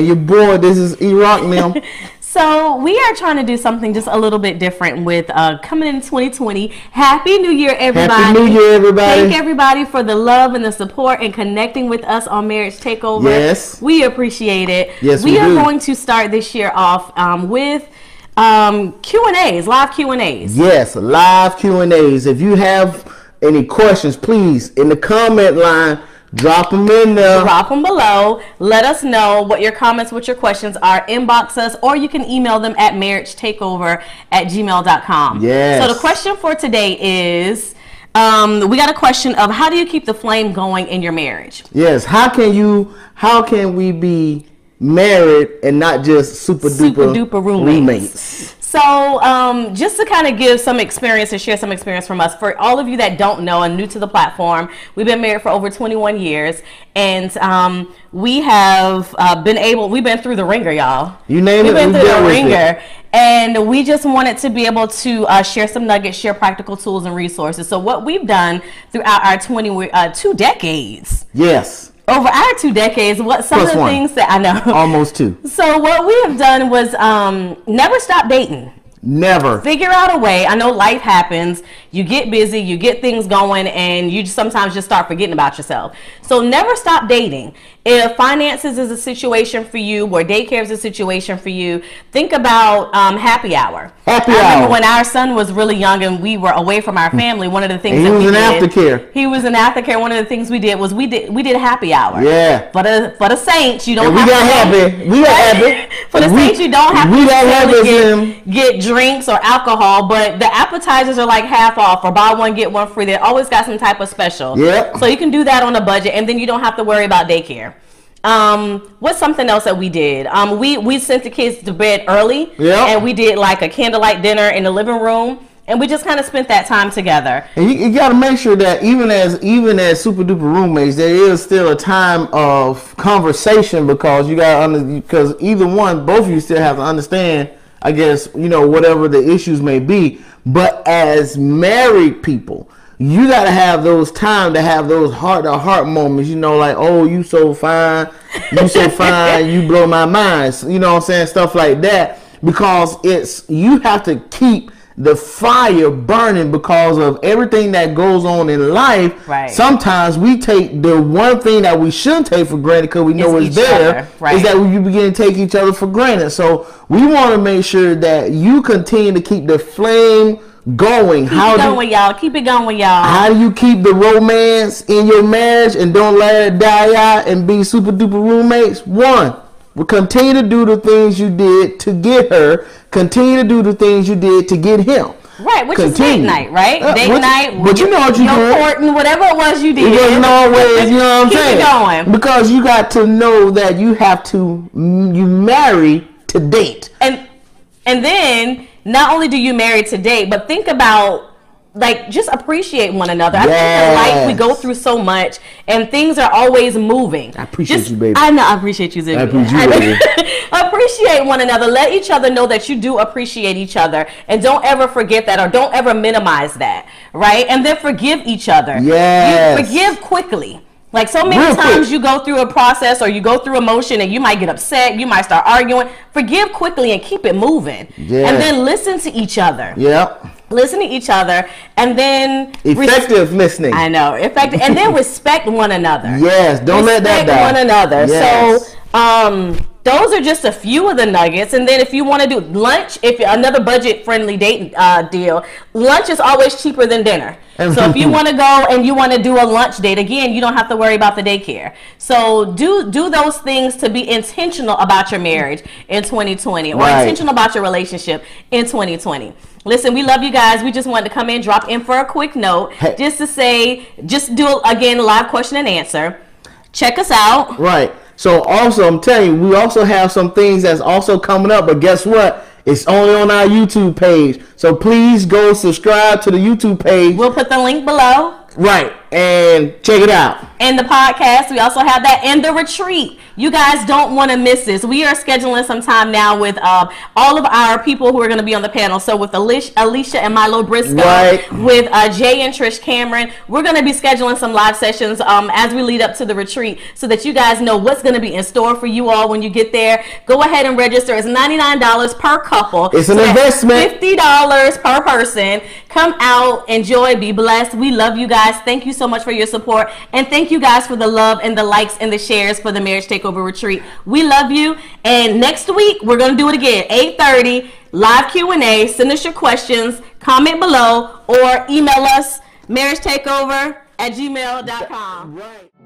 your boy. This is E-Rock now. So we are trying to do something just a little bit different with coming in 2020. Happy New Year, everybody. Happy New Year, everybody. Thank everybody for the love and the support and connecting with us on Marriage Takeover. Yes. We appreciate it. Yes, we are do. going to start this year off with Q&As, live Q&As. Yes, live Q&As. If you have any questions, please, in the comment line, drop them in there. Drop them below. Let us know what your comments, what your questions are. Inbox us, or you can email them at marriagetakeover@gmail.com. Yes. So the question for today is, we got a question of how do you keep the flame going in your marriage? Yes. How can we be married and not just super duper roommates? So just to kind of give some experience and share some experience from us, for all of you that don't know and new to the platform, we've been married for over 21 years, and we have we've been through the ringer, y'all. You name it, we've been through the ringer. It. And we just wanted to be able to share some nuggets, share practical tools and resources. So what we've done throughout our 2 decades. Yes. Over our 2 decades, things that I know. Almost 2. So what we have done was never stop dating. Never. Figure out a way. I know life happens. You get busy, you get things going, and you sometimes just start forgetting about yourself. So never stop dating. If finances is a situation for you, or daycare is a situation for you, think about happy hour. I remember when our son was really young and we were away from our family, one of the things he was in aftercare. He was in aftercare. One of the things we did was we did happy hour. Yeah. For the saints, you don't and have we to got happy. We got happy. For the saints, you don't have to get drinks or alcohol, but the appetizers are like half off, or buy one get one free. They always got some type of special. Yep. So you can do that on a budget, and then you don't have to worry about daycare. What's something else that we did? We sent the kids to bed early, and we did like a candlelight dinner in the living room, and we just kind of spent that time together. And you got to make sure that even as super duper roommates, there is still a time of conversation, because because both of you still have to understand, I guess, whatever the issues may be. But as married people, you got to have those time to have those heart-to-heart moments, like, oh, you so fine, you blow my mind, you know what I'm saying, stuff like that, because you have to keep the fire burning because of everything that goes on in life. Right. Sometimes we take the one thing that we shouldn't take for granted because we know it's there, is that you begin to take each other for granted. So we want to make sure that you continue to keep the flame going. Keep it going, y'all. How do you keep the romance in your marriage and don't let it die out and be super duper roommates? 1, we continue to do the things you did to get her. Continue to do the things you did to get him. Right, which is date night, right? Date night. But you know what you did. Courting, whatever it was you did. It wasn't always, you know what I'm saying? Keep it going. Because you got to know that you marry to date. And then not only do you marry to date, but think about, just appreciate one another. I think in life we go through so much, and things are always moving. I appreciate you, baby. I know, I appreciate you, Zibby. I appreciate you, baby. Appreciate one another. Let each other know that you do appreciate each other, and don't ever forget that, or don't ever minimize that, right? And then forgive each other. Yes. You forgive quickly. Like so many times you go through a process, or you go through emotion, and you might get upset, you might start arguing. Forgive quickly and keep it moving. Yeah. And then listen to each other. Yep. Listen to each other, and then effective listening. I know, effective, and then respect one another. Yes, don't let that die. Respect one another. Yes. So, those are just a few of the nuggets. And then if you want to do lunch, another budget-friendly date deal, lunch is always cheaper than dinner. So if you want to go and you want to do a lunch date, again, you don't have to worry about the daycare. So do those things to be intentional about your marriage in 2020, or intentional about your relationship in 2020. Listen, we love you guys. We just wanted to come in, drop in for a quick note, just to say, just do, again, live question and answer. Check us out. Right. So also, I'm telling you, we also have some things that's also coming up, but guess what? It's only on our YouTube page. So please go subscribe to the YouTube page. We'll put the link below. Right. And check it out. And the podcast, we also have that, and the retreat. You guys don't want to miss this. We are scheduling some time now with all of our people who are going to be on the panel. So with Alicia and Milo Briscoe, right, with Jay and Trish Cameron, we're going to be scheduling some live sessions as we lead up to the retreat, so that you guys know what's going to be in store for you all when you get there. Go ahead and register. It's $99 per couple. It's an investment. $50 per person. Come out, enjoy, be blessed. We love you guys. Thank you so much for your support, and thank you guys for the love and the likes and the shares for the Marriage Takeover Retreat. We love you, and next week we're going to do it again, 8:30, live Q&A. Send us your questions, comment below, or email us marriagetakeover@gmail.com. Right.